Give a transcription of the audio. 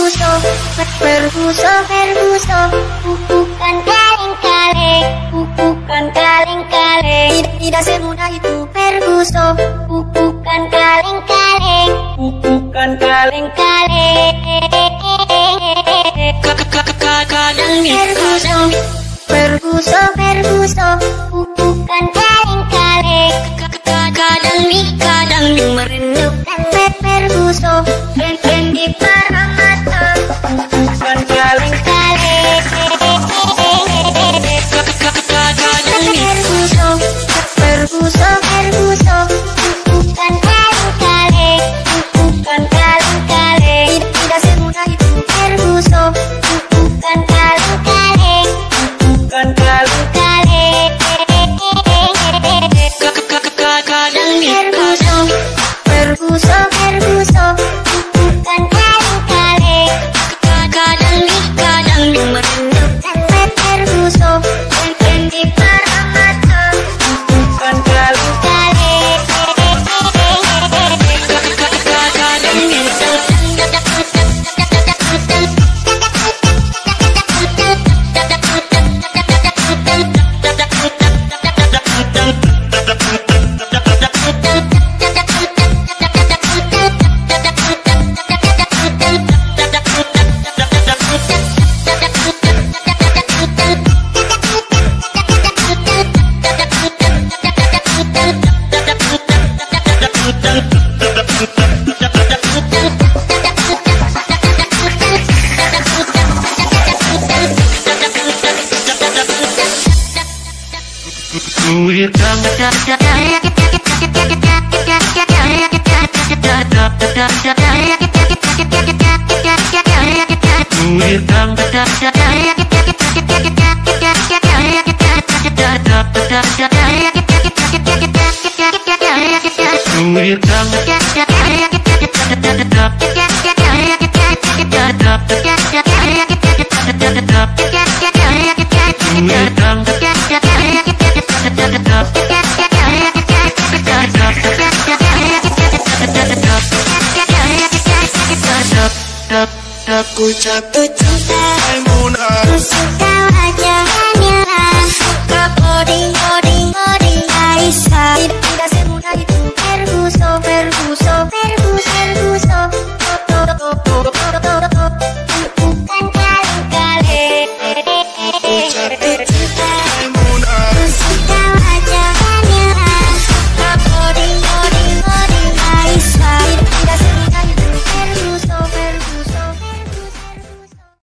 Ferguso, Ferguso, Ferguso, bukan kaleng-kaleng, bukan kaleng-kaleng. Tidak semudah itu Ferguso, bukan kaleng-kaleng, bukan kaleng-kaleng. Ferguso, Ferguso, Ferguso, bukan kaleng-kaleng. Kadang merindukan Ferguso, di para mata, bukan kaleng-kaleng. Ferguso, Ferguso, Ferguso, bukan kaleng-kaleng, bukan kaleng-kaleng. Tidak semudah itu Ferguso, bukan kaleng-kaleng, bukan kaleng-kaleng. Ferguso, Ferguso, bukan kaleng-kaleng. Kadang merindukan Ferguso, di para mata, bukan kaleng-kaleng. Aku jatuh cinta Maimunah, Suka wajah Kamila, suka body Aisyah. Tidak semudah itu Ferguso, Ferguso, Ferguso, bukan kaleng-kaleng. aku jatuh